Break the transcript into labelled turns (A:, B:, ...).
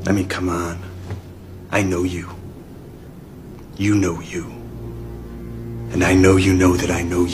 A: I mean, come on. I know you. You know you. And I know you know that I know you.